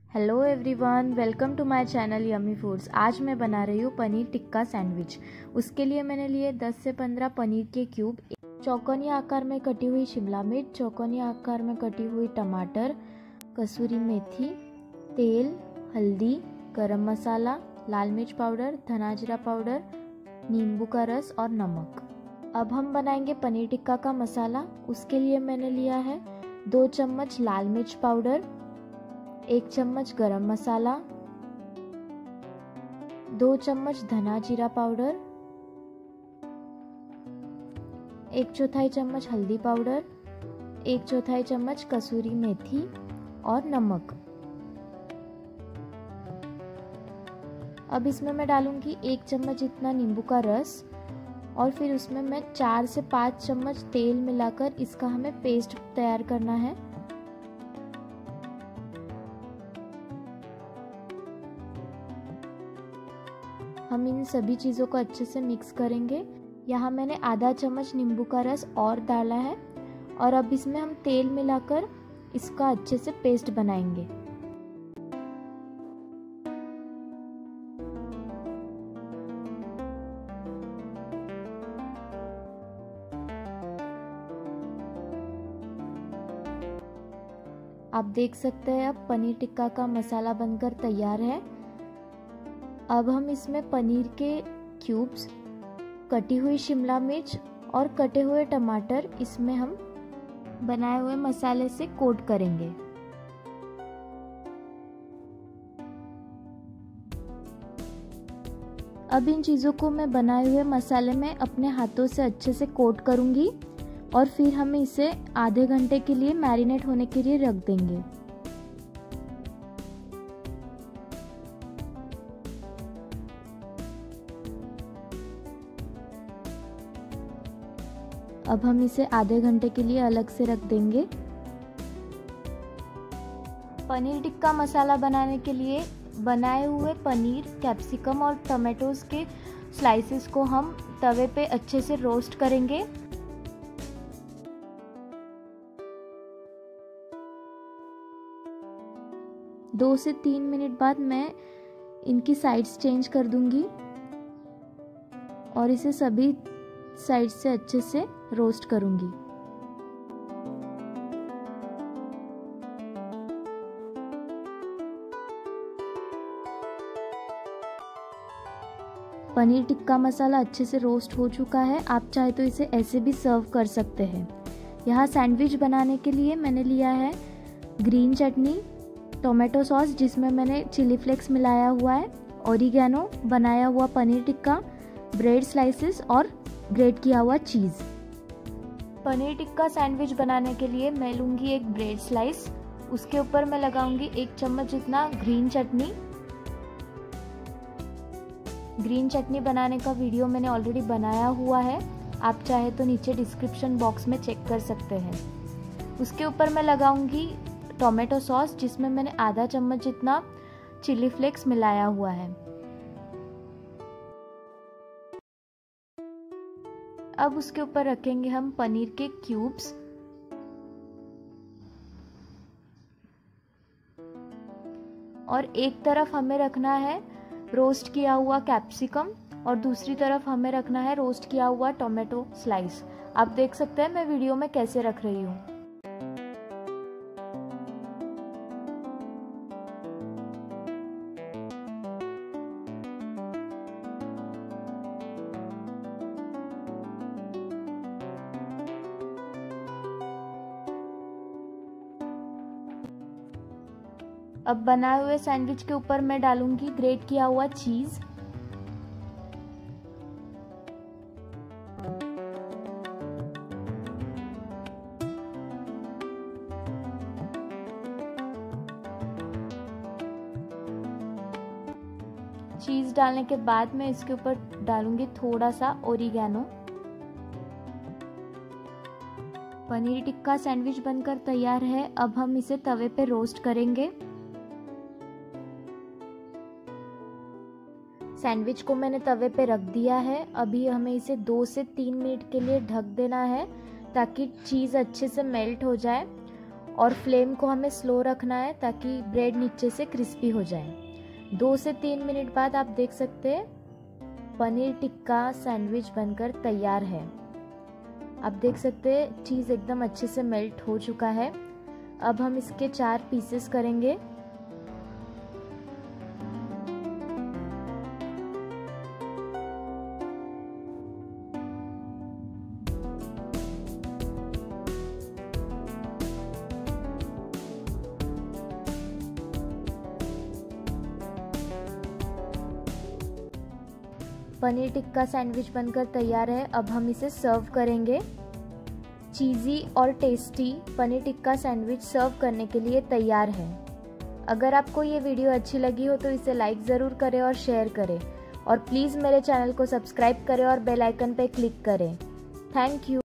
Hello everyone, welcome to my channel yummy foods. आज मैं बना रही हूँ पनीर टिक्का सैंडविच। उसके लिए मैंने लिए 10 से 15 पनीर के क्यूब, चौकोनी आकार में कटी हुई शिमला मिर्च, चौकोनी आकार में कटी हुई टमाटर, कसूरी मेथी, तेल, हल्दी, गरम मसाला, लाल मिर्च पाउडर, धना जीरा पाउडर, नींबू का रस और नमक। अब हम बनाएंगे पनीर टिक्का का मसाला। उसके लिए मैंने लिया है 2 चम्मच लाल मिर्च पाउडर, 1 चम्मच गरम मसाला, 2 चम्मच धना जीरा पाउडर, 1/4 चम्मच हल्दी पाउडर, 1/4 चम्मच कसूरी मेथी और नमक। अब इसमें मैं डालूंगी 1 चम्मच जितना नींबू का रस और फिर उसमें मैं 4 से 5 चम्मच तेल मिलाकर इसका हमें पेस्ट तैयार करना है। हम इन सभी चीज़ों को अच्छे से मिक्स करेंगे। यहाँ मैंने आधा चम्मच नींबू का रस और डाला है और अब इसमें हम तेल मिलाकर इसका अच्छे से पेस्ट बनाएंगे। आप देख सकते हैं अब पनीर टिक्का का मसाला बनकर तैयार है। अब हम इसमें पनीर के क्यूब्स, कटी हुई शिमला मिर्च और कटे हुए टमाटर इसमें हम बनाए हुए मसाले से कोट करेंगे। अब इन चीज़ों को मैं बनाए हुए मसाले में अपने हाथों से अच्छे से कोट करूंगी और फिर हम इसे आधे घंटे के लिए मैरिनेट होने के लिए रख देंगे। अब हम इसे आधे घंटे के लिए अलग से रख देंगे। पनीर टिक्का मसाला बनाने के लिए बनाए हुए पनीर, कैप्सिकम और टमाटोज के स्लाइसेस को हम तवे पे अच्छे से रोस्ट करेंगे। दो से 3 मिनट बाद मैं इनकी साइड्स चेंज कर दूंगी और इसे सभी साइड से अच्छे से रोस्ट करूंगी। पनीर टिक्का मसाला अच्छे से रोस्ट हो चुका है। आप चाहे तो इसे ऐसे भी सर्व कर सकते हैं। यहाँ सैंडविच बनाने के लिए मैंने लिया है ग्रीन चटनी, टोमेटो सॉस जिसमें मैंने चिली फ्लेक्स मिलाया हुआ है, ओरिगैनो, बनाया हुआ पनीर टिक्का, ब्रेड स्लाइसेस और ग्रेट किया हुआ चीज़। पनीर टिक्का सैंडविच बनाने के लिए मैं लूँगी एक ब्रेड स्लाइस। उसके ऊपर मैं लगाऊंगी 1 चम्मच जितना ग्रीन चटनी। ग्रीन चटनी बनाने का वीडियो मैंने ऑलरेडी बनाया हुआ है, आप चाहे तो नीचे डिस्क्रिप्शन बॉक्स में चेक कर सकते हैं। उसके ऊपर मैं लगाऊंगी टोमेटो सॉस जिसमें मैंने आधा चम्मच जितना चिली फ्लेक्स मिलाया हुआ है। अब उसके ऊपर रखेंगे हम पनीर के क्यूब्स और एक तरफ हमें रखना है रोस्ट किया हुआ कैप्सिकम और दूसरी तरफ हमें रखना है रोस्ट किया हुआ टोमेटो स्लाइस। आप देख सकते हैं मैं वीडियो में कैसे रख रही हूँ। अब बनाए हुए सैंडविच के ऊपर मैं डालूंगी ग्रेट किया हुआ चीज। चीज डालने के बाद मैं इसके ऊपर डालूंगी थोड़ा सा ओरिगैनो। पनीर टिक्का सैंडविच बनकर तैयार है। अब हम इसे तवे पे रोस्ट करेंगे। सैंडविच को मैंने तवे पे रख दिया है। अभी हमें इसे 2 से 3 मिनट के लिए ढक देना है ताकि चीज़ अच्छे से मेल्ट हो जाए और फ्लेम को हमें स्लो रखना है ताकि ब्रेड नीचे से क्रिस्पी हो जाए। 2 से 3 मिनट बाद आप देख सकते हैं पनीर टिक्का सैंडविच बनकर तैयार है। आप देख सकते हैं चीज़ एकदम अच्छे से मेल्ट हो चुका है। अब हम इसके 4 पीसेस करेंगे। पनीर टिक्का सैंडविच बनकर तैयार है। अब हम इसे सर्व करेंगे। चीज़ी और tasty paneer tikka sandwich serve करने के लिए तैयार है। अगर आपको ये वीडियो अच्छी लगी हो तो इसे लाइक ज़रूर करें और शेयर करें, और प्लीज़ मेरे चैनल को सब्सक्राइब करें और बेल आइकन पर क्लिक करें। Thank you.